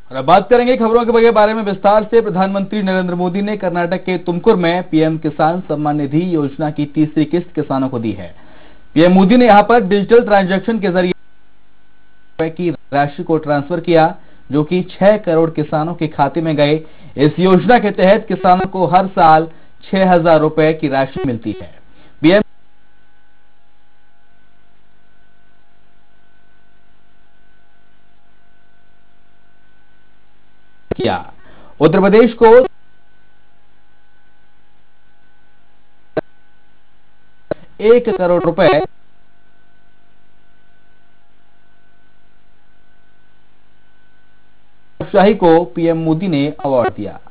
और अब बात करेंगे खबरों के बारे में विस्तार से। प्रधानमंत्री नरेंद्र मोदी ने कर्नाटक के तुमकुर में पीएम किसान सम्मान निधि योजना की तीसरी किस्त किसानों को दी है। पीएम मोदी ने यहां पर डिजिटल ट्रांजैक्शन के जरिए की राशि को ट्रांसफर किया, जो कि 6 करोड़ किसानों के खाते में गए। इस योजना के तहत किसानों को हर साल 6,000 रुपए की राशि मिलती है। पीएम किया उत्तर प्रदेश को 1 करोड़ रुपए शाही को पीएम मोदी ने अवार्ड दिया।